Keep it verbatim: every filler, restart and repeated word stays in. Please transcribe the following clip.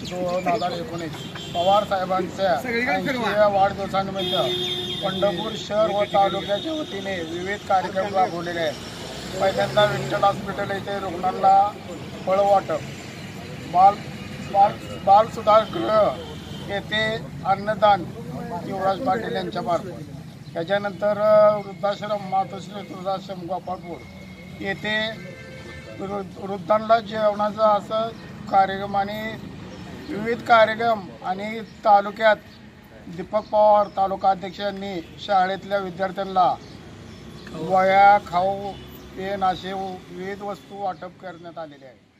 दोन हजार एकोणीस पवार साहेबांच्या ऐंशीव्या वाढदिवसानिमित्त पंढरपूर शहर व तालुक्याच्या वतीने विविध कार्यक्रम राबवलेले आहेत। पहिल्यांदा विठ्ठल हॉस्पिटल येथे रुग्णांना फळ वाटप, बाल बाल बालसुधारगृह येथे अन्नदान युवराज पाटील यांच्या मार्फत, त्याच्यानंतर वृद्धाश्रम मातोश्री वृद्धाश्रम गोपाळपूर येथे वृद्धांना जेवणाचा असं कार्यक्रम आणि विविध कार्यक्रम आणि तालुक्यात दीपक पवार तालुका अध्यक्ष यांनी शाळेतल्या विद्यार्थ्यांना वह्या, खाऊ, पेन असे विविध वस्तू वाटप करण्यात आलेले आहे।